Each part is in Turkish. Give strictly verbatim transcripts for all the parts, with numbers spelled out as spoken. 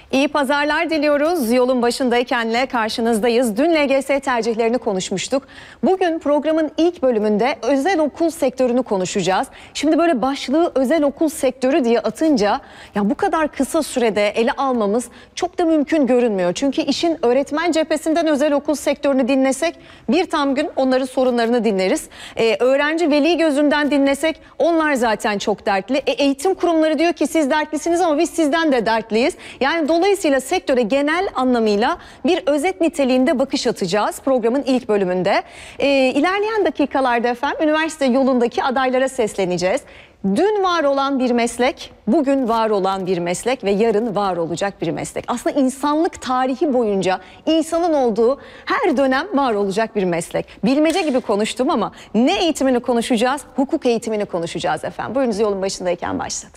İyi pazarlar diliyoruz. Yolun başındaykenle karşınızdayız. Dün L G S tercihlerini konuşmuştuk. Bugün programın ilk bölümünde özel okul sektörünü konuşacağız. Şimdi böyle başlığı özel okul sektörü diye atınca ya bu kadar kısa sürede ele almamız çok da mümkün görünmüyor. Çünkü işin öğretmen cephesinden özel okul sektörünü dinlesek bir tam gün onların sorunlarını dinleriz. Ee, öğrenci veli gözünden dinlesek onlar zaten çok dertli. E, eğitim kurumları diyor ki siz dertlisiniz ama biz sizden de dertliyiz. Yani dolayısıyla sektöre genel anlamıyla bir özet niteliğinde bakış atacağız programın ilk bölümünde. Ee, ilerleyen dakikalarda efendim üniversite yolundaki adaylara sesleneceğiz. Dün var olan bir meslek, bugün var olan bir meslek ve yarın var olacak bir meslek. Aslında insanlık tarihi boyunca insanın olduğu her dönem var olacak bir meslek. Bilmece gibi konuştum ama ne eğitimini konuşacağız? Hukuk eğitimini konuşacağız efendim. Buyurunuz, yolun başındayken başladı.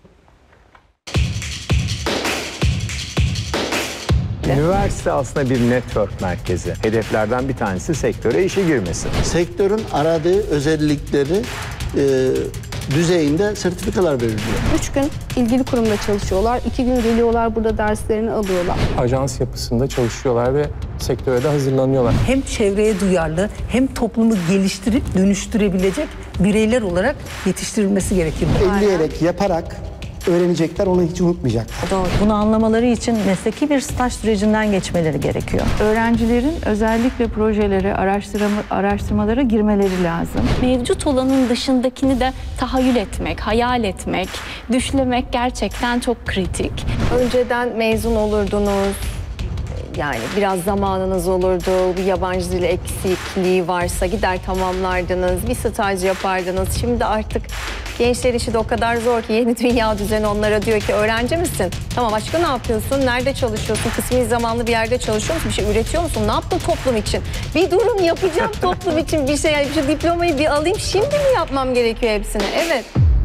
Üniversite aslında bir network merkezi. Hedeflerden bir tanesi sektöre işe girmesi. Sektörün aradığı özellikleri e, düzeyinde sertifikalar veriliyor. Üç gün ilgili kurumda çalışıyorlar, iki gün geliyorlar burada derslerini alıyorlar. Ajans yapısında çalışıyorlar ve sektöre de hazırlanıyorlar. Hem çevreye duyarlı hem toplumu geliştirip dönüştürebilecek bireyler olarak yetiştirilmesi gerekir. Elleyerek, yaparak öğrenecekler, onu hiç unutmayacaklar. Doğru. Bunu anlamaları için mesleki bir staj sürecinden geçmeleri gerekiyor. Öğrencilerin özellikle projelere, araştırma, araştırmalara girmeleri lazım. Mevcut olanın dışındakini de tahayyül etmek, hayal etmek, düşlemek gerçekten çok kritik. Önceden mezun olurdunuz. Yani biraz zamanınız olurdu, bir yabancı dil eksikliği varsa gider tamamlardınız, bir staj yapardınız. Şimdi artık gençler işi de o kadar zor ki yeni dünya düzeni onlara diyor ki öğrenci misin? Tamam, başka ne yapıyorsun? Nerede çalışıyorsun? Kısmi zamanlı bir yerde çalışıyor musun? Bir şey üretiyor musun? Ne yaptın toplum için? Bir durun, yapacağım toplum için bir şey. Şu diplomayı bir alayım, şimdi mi yapmam gerekiyor hepsini? Evet.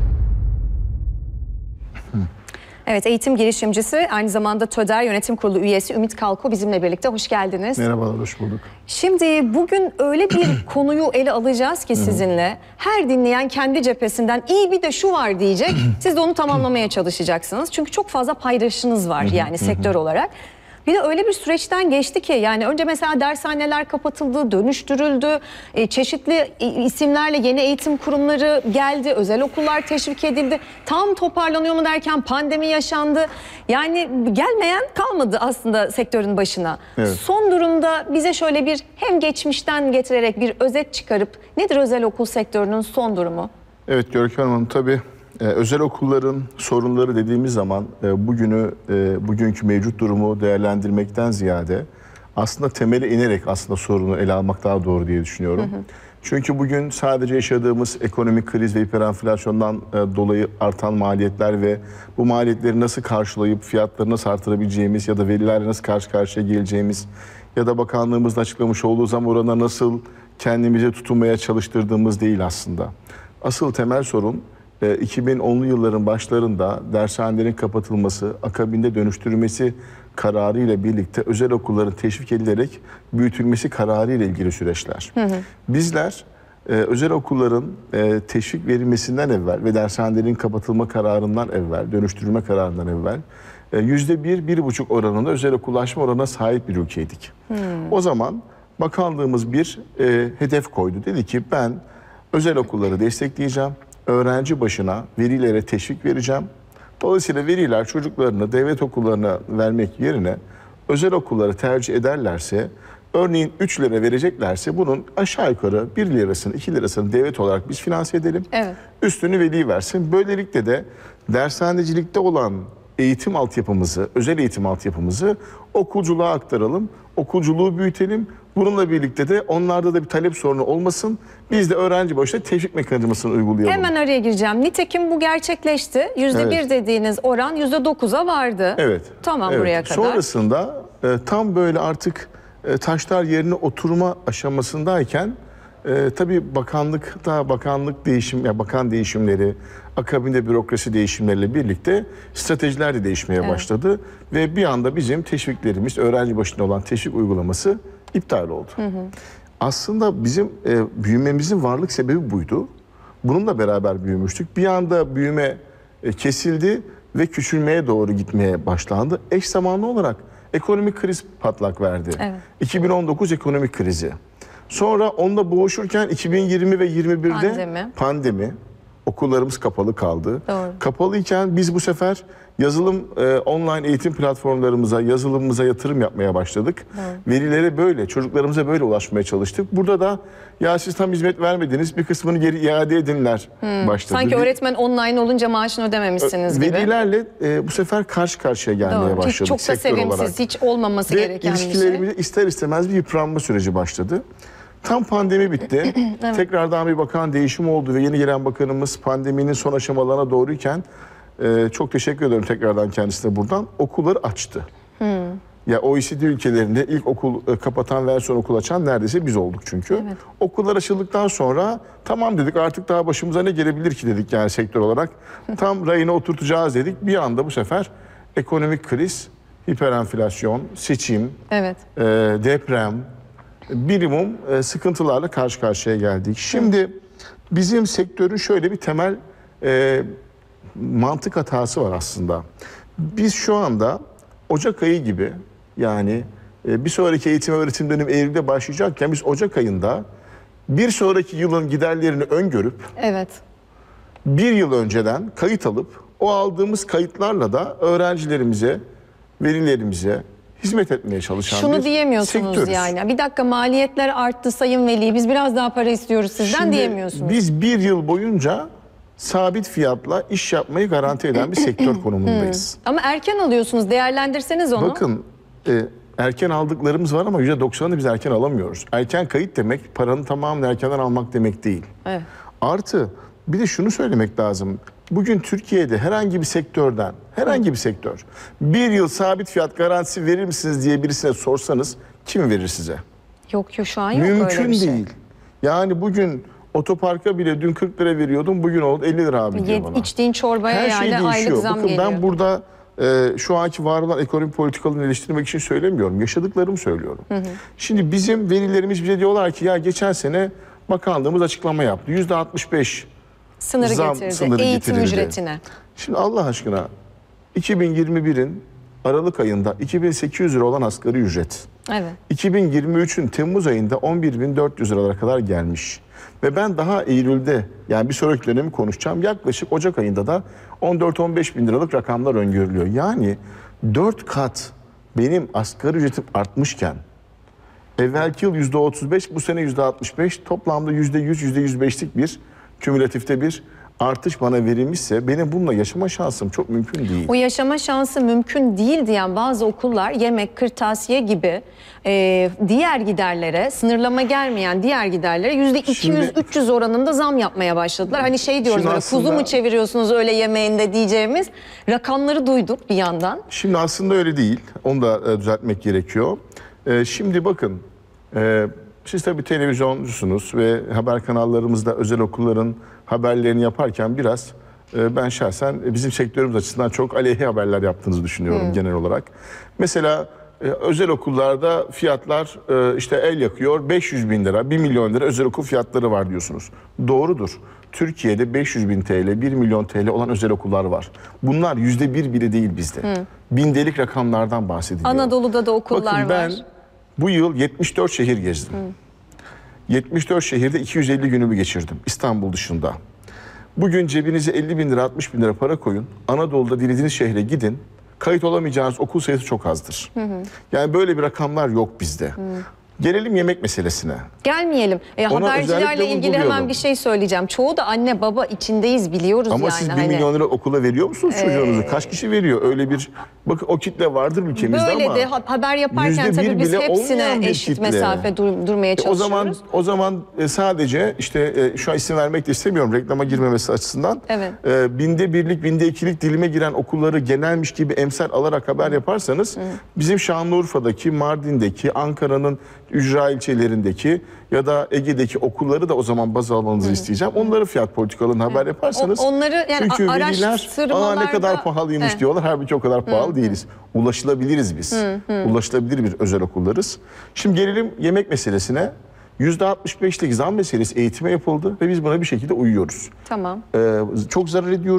Evet, eğitim girişimcisi, aynı zamanda TÖDER Yönetim Kurulu üyesi Ümit Kalko bizimle birlikte. Hoş geldiniz. Merhabalar, hoş bulduk. Şimdi bugün öyle bir konuyu ele alacağız ki sizinle. Her dinleyen kendi cephesinden iyi bir de şu var diyecek. Siz de onu tamamlamaya çalışacaksınız. Çünkü çok fazla paydaşınız var yani sektör olarak. Bir de öyle bir süreçten geçti ki yani önce mesela dershaneler kapatıldı, dönüştürüldü, e, çeşitli isimlerle yeni eğitim kurumları geldi, özel okullar teşvik edildi. Tam toparlanıyor mu derken pandemi yaşandı. Yani gelmeyen kalmadı aslında sektörün başına. Evet. Son durumda bize şöyle bir hem geçmişten getirerek bir özet çıkarıp nedir özel okul sektörünün son durumu? Evet Görkem Hanım, tabii. Ee, özel okulların sorunları dediğimiz zaman e, bugünü, e, bugünkü mevcut durumu değerlendirmekten ziyade aslında temele inerek aslında sorunu ele almak daha doğru diye düşünüyorum. Hı hı. Çünkü bugün sadece yaşadığımız ekonomik kriz ve hiperenflasyondan e, dolayı artan maliyetler ve bu maliyetleri nasıl karşılayıp fiyatları nasıl artırabileceğimiz ya da verilerle nasıl karşı karşıya geleceğimiz ya da bakanlığımızın açıklamış olduğu zam oranına nasıl kendimizi tutunmaya çalıştırdığımız değil aslında. Asıl temel sorun iki bin onlu yılların başlarında dershanelerin kapatılması, akabinde dönüştürülmesi kararı ile birlikte özel okulların teşvik edilerek büyütülmesi kararı ile ilgili süreçler. Hı hı. Bizler e, özel okulların e, teşvik verilmesinden evvel ve dershanelerin kapatılma kararından evvel, dönüştürülme kararından evvel e, yüzde bir, bir buçuk oranında özel okullaşma oranına sahip bir ülkeydik. Hı. O zaman bakanlığımız bir e, hedef koydu. Dedi ki ben özel okulları destekleyeceğim. Öğrenci başına velilere teşvik vereceğim. Dolayısıyla veliler çocuklarını devlet okullarına vermek yerine özel okulları tercih ederlerse, örneğin üç lira vereceklerse bunun aşağı yukarı bir lirasını, iki lirasını devlet olarak biz finanse edelim. Evet. Üstünü veli versin. Böylelikle de dershanecilikte olan eğitim altyapımızı, özel eğitim altyapımızı okulculuğa aktaralım. Okulculuğu büyütelim. Bununla birlikte de onlarda da bir talep sorunu olmasın. Biz de öğrenci başına teşvik mekanizmasını uygulayalım. Hemen araya gireceğim. Nitekim bu gerçekleşti. Yüzde bir evet. dediğiniz oran yüzde dokuza vardı. Evet. Tamam, evet. buraya kadar. Sonrasında e, tam böyle artık e, taşlar yerine oturma aşamasındayken e, tabii bakanlıkta bakanlık değişim, ya bakan değişimleri, akabinde bürokrasi değişimleriyle birlikte stratejiler de değişmeye evet. başladı ve bir anda bizim teşviklerimiz, öğrenci başına olan teşvik uygulaması iptal oldu. Hı hı. Aslında bizim e, büyümemizin varlık sebebi buydu. Bununla beraber büyümüştük. Bir anda büyüme e, kesildi ve küçülmeye doğru gitmeye başlandı. Eş zamanlı olarak ekonomik kriz patlak verdi. Evet. iki bin on dokuz ekonomik krizi. Sonra onunla boğuşurken iki bin yirmi ve yirmi birde Pandemi. pandemi. Okullarımız kapalı kaldı. Doğru. Kapalıyken biz bu sefer yazılım e, online eğitim platformlarımıza, yazılımımıza yatırım yapmaya başladık. Doğru. Verilere böyle, çocuklarımıza böyle ulaşmaya çalıştık. Burada da ya siz tam hizmet vermediniz, bir kısmını geri iade edinler başladı. Sanki Bir- öğretmen online olunca maaşını ödememişsiniz gibi. Velilerle e, bu sefer karşı karşıya gelmeye Doğru. başladık. Çok da sektör sevimsiz, olarak. hiç olmaması Ve gereken bir şey. ilişkilerimizde ister istemez bir yıpranma süreci başladı. Tam pandemi bitti. Evet. Tekrardan bir bakan değişim oldu ve yeni gelen bakanımız pandeminin son aşamalarına doğruyken e, çok teşekkür ederim tekrardan kendisine buradan. Okulları açtı. Hmm. Ya O E C D ülkelerinde ilk okul e, kapatan ve son okul açan neredeyse biz olduk çünkü. Evet. Okullar açıldıktan sonra tamam dedik, artık daha başımıza ne gelebilir ki dedik yani sektör olarak. Tam rayına oturtacağız dedik. Bir anda bu sefer ekonomik kriz, hiperenflasyon, seçim, Evet. e, deprem, birimum e, sıkıntılarla karşı karşıya geldik. Şimdi bizim sektörün şöyle bir temel e, mantık hatası var aslında. Biz şu anda Ocak ayı gibi, yani e, bir sonraki eğitim öğretim dönemi Eylül'de başlayacakken biz Ocak ayında bir sonraki yılın giderlerini öngörüp Evet. bir yıl önceden kayıt alıp o aldığımız kayıtlarla da öğrencilerimize, velilerimize hizmet etmeye çalışan Şunu bir diyemiyorsunuz sektörüz. yani. Bir dakika, maliyetler arttı sayın veli, biz biraz daha para istiyoruz sizden Şimdi diyemiyorsunuz. biz bir yıl boyunca sabit fiyatla iş yapmayı garanti eden bir sektör konumundayız. Ama erken alıyorsunuz, değerlendirseniz onu. Bakın e, erken aldıklarımız var ama yüzde doksanını biz erken alamıyoruz. Erken kayıt demek paranın tamamını erkenden almak demek değil. Evet. Artı bir de şunu söylemek lazım. Bugün Türkiye'de herhangi bir sektörden, herhangi bir sektör bir yıl sabit fiyat garantisi verir misiniz diye birisine sorsanız kim verir size? Yok yok, şu an yok öyle Mümkün bir şey. değil. Yani bugün otoparka bile dün kırk lira veriyordum, bugün oldu elli lira abi diyor Ye- bana. İçtiğin çorbaya Her yani şey aylık değişiyor. zam Bakın geliyor. ben burada e, şu anki var olan ekonomi politikalarını eleştirmek için söylemiyorum. Yaşadıklarımı söylüyorum. Hı hı. Şimdi bizim velilerimiz bize diyorlar ki ya geçen sene bakanlığımız açıklama yaptı. yüzde altmış beş Sınırı zam getirdi, sınırı eğitim getirildi. ücretine. Şimdi Allah aşkına iki bin yirmi birin Aralık ayında iki bin sekiz yüz lira olan asgari ücret Evet. iki bin yirmi üçün Temmuz ayında on bir bin dört yüz liralara kadar gelmiş. Ve ben daha Eylül'de, yani bir sonraki dönemi konuşacağım, yaklaşık Ocak ayında da on dört on beş bin liralık rakamlar öngörülüyor. Yani dört kat benim asgari ücretim artmışken evvelki yıl yüzde otuz beş, bu sene yüzde altmış beş, toplamda yüzde yüz, yüzde yüz beşlik bir kümülatifte bir artış bana verilmişse benim bununla yaşama şansım çok mümkün değil. O yaşama şansı mümkün değil diyen bazı okullar yemek, kırtasiye gibi e, diğer giderlere, sınırlama gelmeyen diğer giderlere yüzde iki yüz üç yüz oranında zam yapmaya başladılar. Hani şey diyoruz, Şimdi böyle aslında- kuzu mu çeviriyorsunuz öğle yemeğinde diyeceğimiz rakamları duyduk bir yandan. Şimdi aslında öyle değil. Onu da e, düzeltmek gerekiyor. E, şimdi bakın, e, siz tabii televizyoncusunuz ve haber kanallarımızda özel okulların haberlerini yaparken biraz e, ben şahsen bizim sektörümüz açısından çok aleyhi haberler yaptığınızı düşünüyorum Hmm. genel olarak. Mesela e, özel okullarda fiyatlar e, işte el yakıyor, beş yüz bin lira, bir milyon lira özel okul fiyatları var diyorsunuz. Doğrudur. Türkiye'de beş yüz bin T L, bir milyon T L olan özel okullar var. Bunlar yüzde bir bile değil bizde. Hı. Bindelik rakamlardan bahsediliyor. Anadolu'da da okullar Bakın ben var. bu yıl yetmiş dört şehir gezdim. yetmiş dört şehirde iki yüz elli günümü geçirdim İstanbul dışında. Bugün cebinize elli bin lira, altmış bin lira para koyun. Anadolu'da dilediğiniz şehre gidin. Kayıt olamayacağınız okul sayısı çok azdır. Hı hı. Yani böyle bir rakamlar yok bizde. Hı. Gelelim yemek meselesine. Gelmeyelim. E, Ona habercilerle özellikle ilgili hemen vurgulayalım. bir şey söyleyeceğim. Çoğu da anne baba içindeyiz, biliyoruz Ama yani. siz bir hani. milyon lira okula veriyor musunuz Ee, çocuğunuzu? Kaç kişi veriyor? Öyle bir, bakın o kitle vardır ülkemizde Böyle ama de ha- haber yaparken yüzde bir tabii biz bile hepsine olmayan bir eşit kitle. mesafe dur- durmaya E, çalışıyoruz. O zaman o zaman e, sadece işte e, şu an isim vermek de istemiyorum reklama girmemesi açısından. Evet. E, binde birlik, binde ikilik dilime giren okulları genelmiş gibi emsal alarak haber yaparsanız bizim Şanlıurfa'daki, Mardin'deki, Ankara'nın ücra ilçelerindeki ya da Ege'deki okulları da o zaman baz almanızı isteyeceğim. Onları fiyat politikalarını haber yaparsanız. O- onları yani çünkü a- veliler aa araştırmalarda- ne kadar pahalıymış Evet. diyorlar. Halbuki o kadar pahalı değiliz. Ulaşılabiliriz biz. Hı, hı. Ulaşılabilir bir özel okullarız. Şimdi gelelim yemek meselesine. yüzde altmış beşlik zam meselesi eğitime yapıldı ve biz buna bir şekilde uyuyoruz. Tamam. Ee, çok zarar ediyoruz.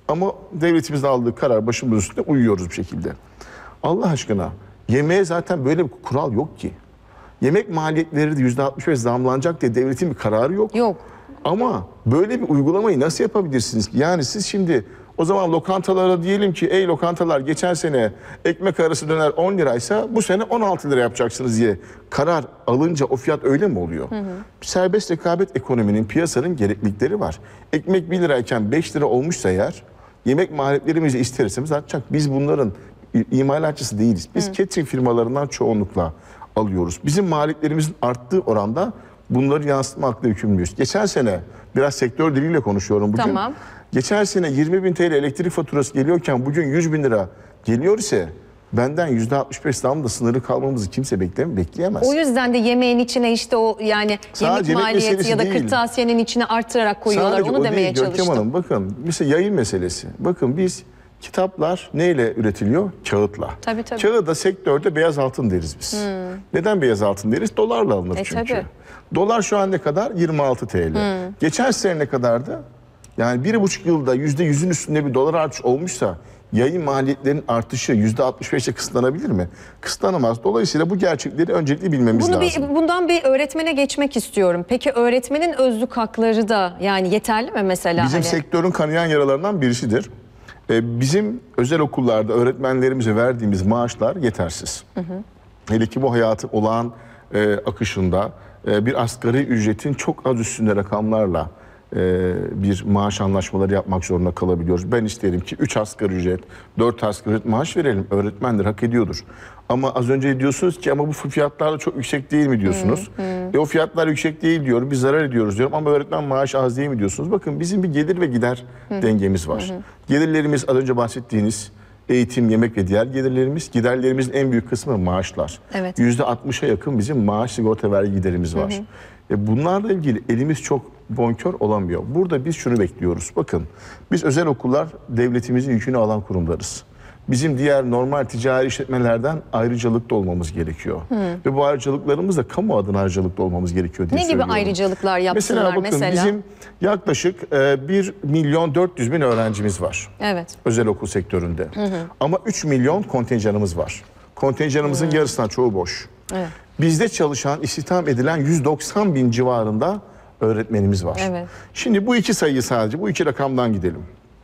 Ama devletimizin aldığı karar başımız üstünde uyuyoruz bir şekilde. Allah aşkına yemeğe zaten böyle bir kural yok ki. Yemek maliyetleri de yüzde altmış beş zamlanacak diye devletin bir kararı yok. Yok. Ama böyle bir uygulamayı nasıl yapabilirsiniz ki? Yani siz şimdi o zaman lokantalara diyelim ki ey lokantalar geçen sene ekmek arası döner on liraysa bu sene on altı lira yapacaksınız diye karar alınca o fiyat öyle mi oluyor? Hı hı. Serbest rekabet ekonominin, piyasanın gereklilikleri var. Ekmek bir lirayken beş lira olmuşsa eğer yemek maliyetlerimizi ister istemez artacak. Biz bunların imalatçısı değiliz. Biz hı. catering firmalarından çoğunlukla alıyoruz. Bizim maliyetlerimizin arttığı oranda bunları yansıtmakla yükümlüyüz. Geçen sene biraz sektör diliyle konuşuyorum bugün. Tamam. Geçen sene yirmi bin T L elektrik faturası geliyorken bugün yüz bin lira geliyor ise benden yüzde altmış beş zamda sınırı kalmamızı kimse bekleme, bekleyemez. O yüzden de yemeğin içine işte o yani Sadece yemek yemek maliyeti ya da değil. kırtasiyenin içine artırarak koyuyorlar. Sadece Onu o demeye değil, Görkem çalıştım. Hanım, bakın mesela yayın meselesi. Bakın biz kitaplar neyle üretiliyor? Kağıtla. Tabii, tabii. Kağıda sektörde beyaz altın deriz biz. Hmm. Neden beyaz altın deriz? Dolarla alınır E, çünkü. tabii. Dolar şu an ne kadar? yirmi altı T L. Hmm. Geçen sene ne kadardı? Yani bir buçuk yılda yüzde yüzün üstünde bir dolar artış olmuşsa yayın maliyetlerinin artışı yüzde altmış beşe kısıtlanabilir mi? Kısıtlanamaz. Dolayısıyla bu gerçekleri öncelikle bilmemiz Bunu lazım. bir, bundan bir öğretmene geçmek istiyorum. Peki öğretmenin özlük hakları da yani yeterli mi mesela? Bizim hani? sektörün kanayan yaralarından birisidir. Ee, bizim özel okullarda öğretmenlerimize verdiğimiz maaşlar yetersiz. Hı hı. Hele ki bu hayatın olağan e, akışında e, bir asgari ücretin çok az üstünde rakamlarla e, bir maaş anlaşmaları yapmak zorunda kalabiliyoruz. Ben isterim ki üç asgari ücret, dört asgari ücret maaş verelim. Öğretmenler hak ediyordur. Ama az önce diyorsunuz ki ama bu fiyatlar da çok yüksek değil mi diyorsunuz? Hı hı. E o fiyatlar yüksek değil diyorum, biz zarar ediyoruz diyorum ama öğretmen maaşı az değil mi diyorsunuz? Bakın bizim bir gelir ve gider hı. dengemiz var. Hı hı. Gelirlerimiz az önce bahsettiğiniz eğitim, yemek ve diğer gelirlerimiz. Giderlerimizin en büyük kısmı maaşlar. Evet. yüzde altmışa yakın bizim maaş, sigorta, vergi giderimiz var. Hı hı. E bunlarla ilgili elimiz çok bonkör olamıyor. Burada biz şunu bekliyoruz. Bakın biz özel okullar devletimizin yükünü alan kurumlarız. Bizim diğer normal ticari işletmelerden ayrıcalıklı olmamız gerekiyor. Hmm. Ve bu ayrıcalıklarımız da kamu adına ayrıcalıklı olmamız gerekiyor diye ne söylüyorum. gibi ayrıcalıklar yapsınlar mesela? Bakın mesela? bizim yaklaşık bir milyon dört yüz bin öğrencimiz var. Evet. Özel okul sektöründe. Hı hı. Ama üç milyon kontenjanımız var. Kontenjanımızın hmm. yarısından çoğu boş. Evet. Bizde çalışan, istihdam edilen yüz doksan bin civarında öğretmenimiz var. Evet. Şimdi bu iki sayıyı sadece, bu iki rakamdan gidelim.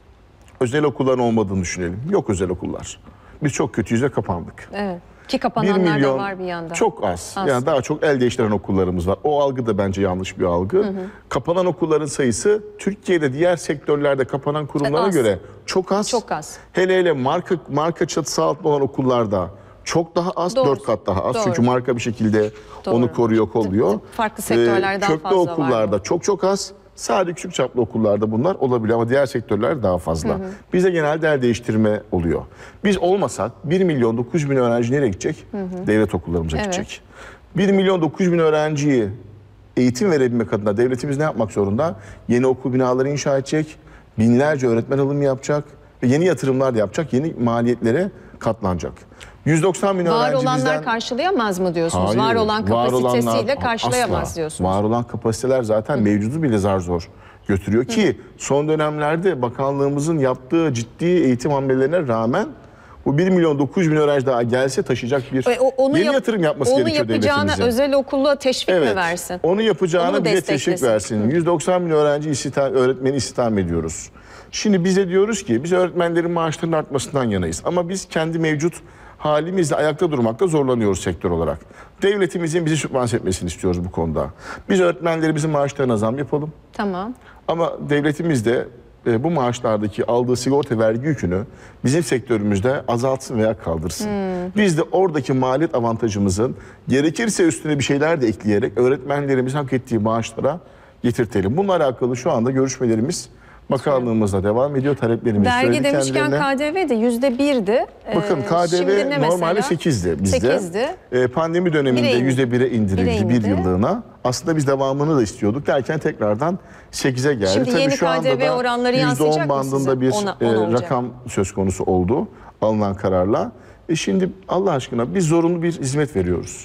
Özel okulların olmadığını düşünelim. Yok özel okullar. Biz çok kötüyüz ve kapandık. Evet. Ki kapananlar milyon, da var bir yanda. Çok az. az. Yani daha çok el değiştiren okullarımız var. O algı da bence yanlış bir algı. Hı hı. Kapanan okulların sayısı Türkiye'de diğer sektörlerde kapanan kurumlara az. göre çok az. Çok az. Hele hele marka marka çatısı altında olan okullarda çok daha az, Doğru. dört kat daha az. Doğru. Çünkü marka bir şekilde Doğru. onu koruyor, kolluyor. Farklı sektörlerde daha fazla var. Köklü okullarda çok çok az. Sadece küçük çaplı okullarda bunlar olabiliyor ama diğer sektörler daha fazla. Hı hı. Bizde genelde el değiştirme oluyor. Biz olmasak bir milyon dokuz yüz bin öğrenci nereye gidecek? Hı hı. Devlet okullarımıza evet. gidecek. bir milyon dokuz yüz bin öğrenciyi eğitim verebilmek adına devletimiz ne yapmak zorunda? Yeni okul binaları inşa edecek, binlerce öğretmen alımı yapacak ve yeni yatırımlar da yapacak, yeni maliyetlere katlanacak. yüz doksan bin var öğrencimizden... Var olanlar karşılayamaz mı diyorsunuz? Hayır, var olan kapasitesiyle var olanlar, karşılayamaz asla. diyorsunuz. Var olan kapasiteler zaten Hı. mevcudu bile zar zor götürüyor ki Hı. son dönemlerde bakanlığımızın yaptığı ciddi eğitim hamlelerine rağmen bu bir milyon dokuz yüz bin öğrenci daha gelse taşıyacak bir e, onu yeni yap, yatırım yapması gerekiyor devletimizin. Onu yapacağına özel okula teşvik evet, mi versin? Onu yapacağına onu bize teşvik versin. Hı. yüz doksan bin öğrenci istihdam, öğretmeni istihdam ediyoruz. Şimdi bize diyoruz ki biz öğretmenlerin maaşlarının artmasından yanayız. Ama biz kendi mevcut halimizle ayakta durmakta zorlanıyoruz sektör olarak. Devletimizin bizi sübvanse etmesini istiyoruz bu konuda. Biz öğretmenlerimizin maaşlarına zam yapalım. Tamam. Ama devletimiz de e, bu maaşlardaki aldığı sigorta vergi yükünü bizim sektörümüzde azaltsın veya kaldırsın. Hmm. Biz de oradaki maliyet avantajımızın gerekirse üstüne bir şeyler de ekleyerek öğretmenlerimizin hak ettiği maaşlara getirtelim. Bununla alakalı şu anda görüşmelerimiz bakanlığımızla devam ediyor, taleplerimiz vergi demişken K D V de yüzde birdi. Bakın K D V normalde sekizdi bizde. sekizdi. Ee, pandemi döneminde yüzde bire indirildi bir yıllığına. Aslında biz devamını da istiyorduk derken tekrardan sekize geldi. Şimdi Tabii yeni şu K D V oranları yansıyacak yüzde on bandında bir ona, ona e, rakam söz konusu oldu alınan kararla. E şimdi Allah aşkına biz zorunlu bir hizmet veriyoruz.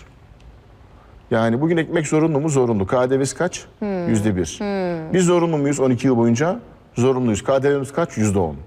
Yani bugün ekmek zorunlu mu? Zorunlu. K D V'si kaç? Yüzde bir. Hmm. Biz zorunlu muyuz on iki yıl boyunca? Zorunluyuz. K D V'miz kaç? yüzde on.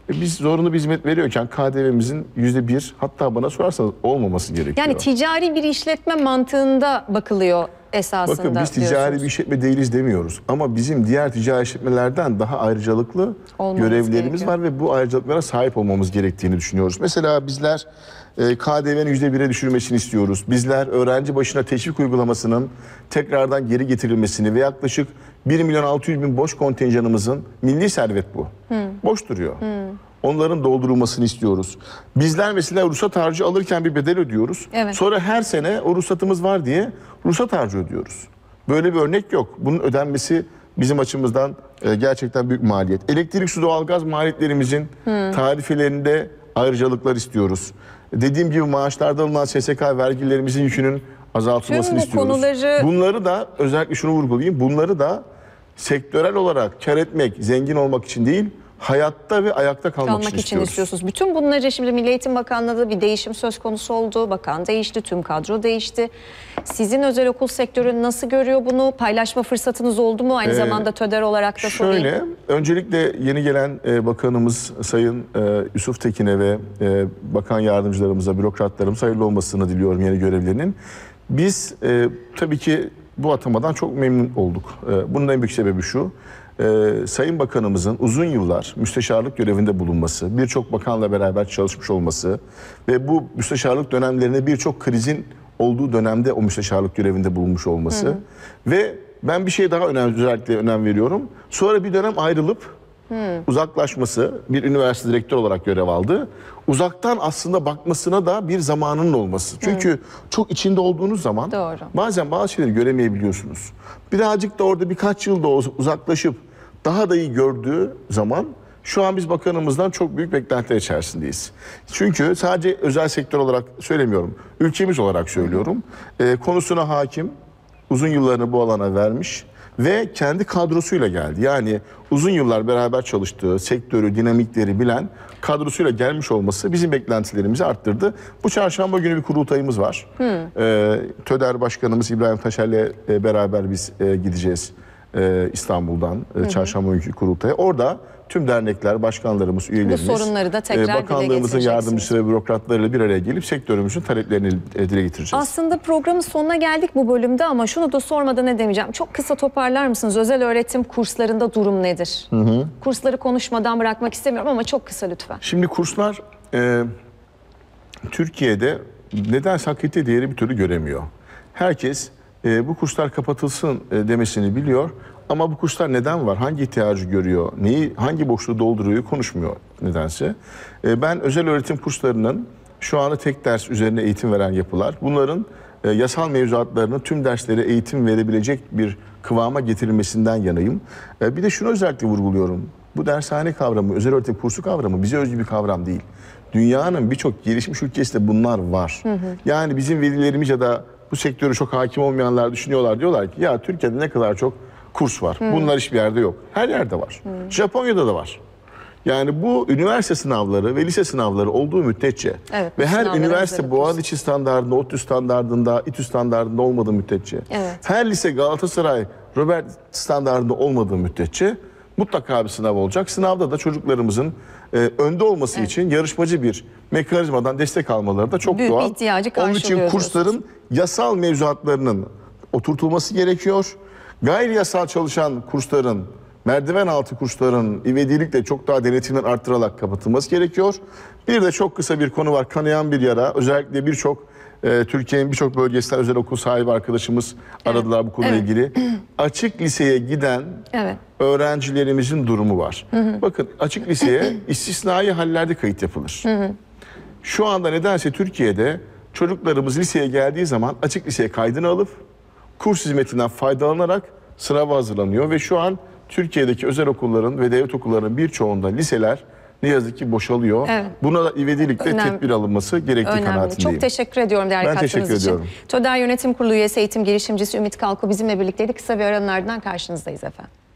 E biz zorunlu bir hizmet veriyorken K D V'mizin yüzde bir, hatta bana sorarsanız olmaması gerekiyor. Yani ticari bir işletme mantığında bakılıyor esasında. Bakın biz ticari diyorsunuz. bir işletme değiliz demiyoruz. Ama bizim diğer ticari işletmelerden daha ayrıcalıklı Olmamız görevlerimiz gerekiyor. var ve bu ayrıcalıklara sahip olmamız gerektiğini düşünüyoruz. Mesela bizler e, K D V'nin yüzde bire düşürülmesini istiyoruz. Bizler öğrenci başına teşvik uygulamasının tekrardan geri getirilmesini ve yaklaşık bir milyon altı yüz bin boş kontenjanımızın, milli servet bu, boş duruyor. Onların doldurulmasını istiyoruz. Bizler mesela ruhsat harcı alırken bir bedel ödüyoruz. Evet. Sonra her sene o ruhsatımız var diye ruhsat harcı ödüyoruz. Böyle bir örnek yok. Bunun ödenmesi bizim açımızdan e, gerçekten büyük maliyet. Elektrik, su, doğalgaz maliyetlerimizin tarifelerinde ayrıcalıklar istiyoruz. Dediğim gibi maaşlarda alınan S S K vergilerimizin yükünün azaltılmasını Tüm bu istiyoruz. konuları- Bunları da özellikle şunu vurgulayayım. Bunları da sektörel olarak kar etmek, zengin olmak için değil, hayatta ve ayakta kalmak, kalmak için, için istiyoruz. istiyorsunuz. Bütün bunları şimdi Milli Eğitim Bakanlığı'nda bir değişim söz konusu oldu. Bakan değişti, tüm kadro değişti. Sizin özel okul sektörü nasıl görüyor bunu? Paylaşma fırsatınız oldu mu? Aynı Ee, zamanda TÖDER olarak da sorayım. Şöyle, öncelikle yeni gelen e, bakanımız Sayın e, Yusuf Tekin'e ve e, bakan yardımcılarımıza, bürokratlarımıza hayırlı olmasını diliyorum yeni görevlerinin. Biz e, tabii ki bu atamadan çok memnun olduk. E, bunun en büyük sebebi şu. Ee, Sayın Bakanımızın uzun yıllar müsteşarlık görevinde bulunması, birçok bakanla beraber çalışmış olması ve bu müsteşarlık dönemlerinde birçok krizin olduğu dönemde o müsteşarlık görevinde bulunmuş olması. Hı hı. Ve ben bir şey daha önemli, özellikle önem veriyorum. Sonra bir dönem ayrılıp hı. uzaklaşması, bir üniversite direktör olarak görev aldı. Uzaktan aslında bakmasına da bir zamanının olması. Çünkü hı. çok içinde olduğunuz zaman Doğru. bazen bazı şeyleri göremeyebiliyorsunuz. Birazcık da orada birkaç yılda uzaklaşıp daha da iyi gördüğü zaman şu an biz bakanımızdan çok büyük beklentiler içerisindeyiz. Çünkü sadece özel sektör olarak söylemiyorum, ülkemiz olarak söylüyorum. E, konusuna hakim, uzun yıllarını bu alana vermiş ve kendi kadrosuyla geldi. Yani uzun yıllar beraber çalıştığı, sektörü, dinamikleri bilen kadrosuyla gelmiş olması bizim beklentilerimizi arttırdı. Bu çarşamba günü bir kurultayımız var. E, TÖDER Başkanımız İbrahim Taşer'le e, beraber biz e, gideceğiz. Ee, İstanbul'dan e, çarşamba günkü kurultaya. Orada tüm dernekler, başkanlarımız, üyelerimiz, bu sorunları da tekrar e, dile bakanlığımızın yardımcısı ve bürokratlarıyla bir araya gelip sektörümüzün taleplerini e, dile getireceğiz. Aslında programın sonuna geldik bu bölümde ama şunu da sormadan edemeyeceğim. Çok kısa toparlar mısınız? Özel öğretim kurslarında durum nedir? Hı hı. Kursları konuşmadan bırakmak istemiyorum ama çok kısa lütfen. Şimdi kurslar e, Türkiye'de nedense hak ettiği değeri bir türlü göremiyor. Herkes E, bu kurslar kapatılsın e, demesini biliyor ama bu kurslar neden var, hangi ihtiyacı görüyor, neyi, hangi boşluğu dolduruyor konuşmuyor nedense. E, ben özel öğretim kurslarının şu anda tek ders üzerine eğitim veren yapılar, bunların e, yasal mevzuatlarının tüm derslere eğitim verebilecek bir kıvama getirilmesinden yanayım. E, bir de şunu özellikle vurguluyorum, bu dershane kavramı, özel öğretim kursu kavramı bize özgü bir kavram değil. Dünyanın birçok gelişmiş ülkesinde bunlar var. Hı hı. Yani bizim velilerimiz ya da bu sektörü çok hakim olmayanlar düşünüyorlar. Diyorlar ki ya Türkiye'de ne kadar çok kurs var. Hmm. Bunlar hiçbir yerde yok. Her yerde var. Hmm. Japonya'da da var. Yani bu üniversite sınavları ve lise sınavları olduğu müddetçe evet, ve her üniversite Boğaziçi standartında, ODTÜ standartında, İTÜ standartında olmadığı müddetçe, evet. her lise Galatasaray, Robert standartında olmadığı müddetçe mutlaka bir sınav olacak. Sınavda da çocuklarımızın e, önde olması evet. için yarışmacı bir mekanizmadan destek almaları da çok büyük doğal. Bir ihtiyacı Onun için kursların diyorsunuz. yasal mevzuatlarının oturtulması gerekiyor. Gayri yasal çalışan kursların, merdiven altı kursların ivedilikle çok daha denetimden arttırarak kapatılması gerekiyor. Bir de çok kısa bir konu var, kanayan bir yara. Özellikle birçok e, Türkiye'nin birçok bölgesinden özel okul sahibi arkadaşımız evet. aradılar bu konuyla evet. ilgili. Açık liseye giden evet. öğrencilerimizin durumu var. Hı hı. Bakın açık liseye istisnai hallerde kayıt yapılır. Hı hı. Şu anda nedense Türkiye'de çocuklarımız liseye geldiği zaman açık liseye kaydını alıp kurs hizmetinden faydalanarak sınava hazırlanıyor ve şu an Türkiye'deki özel okulların ve devlet okullarının birçoğunda liseler ne yazık ki boşalıyor. Evet. Buna da ivedilikle Önemli. tedbir alınması gerektiği Önemli. kanaatindeyim. Çok teşekkür ediyorum değerli ben katkınız teşekkür için. ediyorum. TÖDER Yönetim Kurulu üyesi eğitim girişimcisi Ümit Kalko bizimle birlikteydi. Kısa bir aranın ardından karşınızdayız efendim.